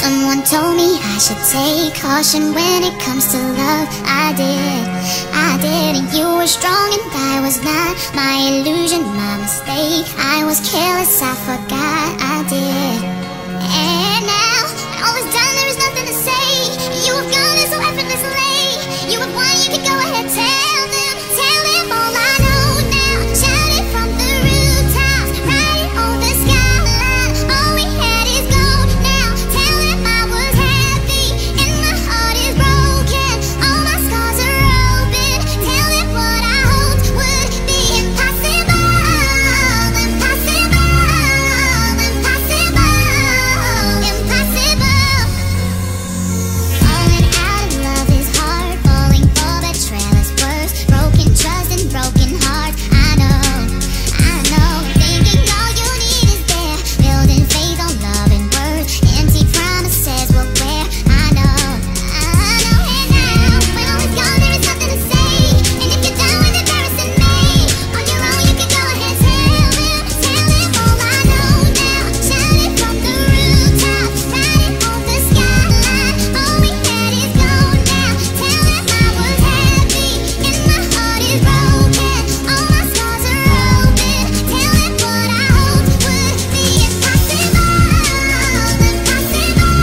Someone told me I should take caution when it comes to love. I did, and you were strong and I was not. My illusion, my mistake. I was careless, I forgot I did. And now, when all is done, there is nothing to say. You have gone so effortlessly. You have won, you can go ahead, tell them all I know now. Shout it from the rooftops, write it on the skyline. All we had is gold now. Tell them I was happy and my heart is broken. All my scars are open. Tell them what I hoped would be impossible. Impossible, impossible, impossible. Falling out of love is hard. Falling for betrayal is worse. Broken trust and broken hearts. I know. Thinking all you need is there. Building faith on love and words. Empty promises will wear. I know. And now, when all is gone, there is nothing to say. And if you're done with embarrassing me, on your own you can go ahead, tell them all I know now. Shout it from the rooftops, write it on the skyline. All we had is gold now. Tell them I was happy and my heart is broken. All my scars are open. Tell them what I hoped would be impossible. Impossible,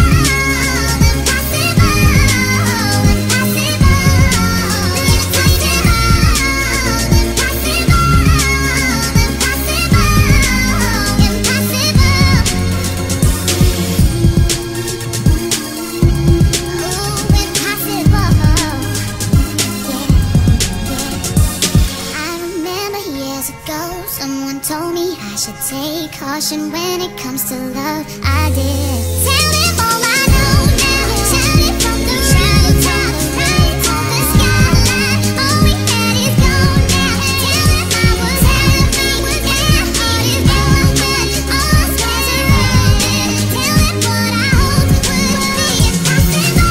someone told me I should take caution when it comes to love. I did. Tell them all I know now. Shout it from the rooftops, write on the skyline. All we had is gold now. Tell them I was happy and my heart is broken. All my scars are open. Tell them what I hoped would be impossible.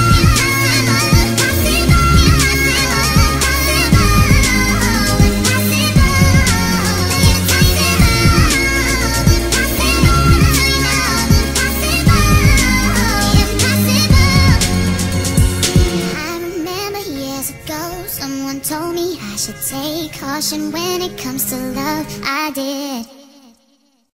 Someone told me I should take caution when it comes to love. I did.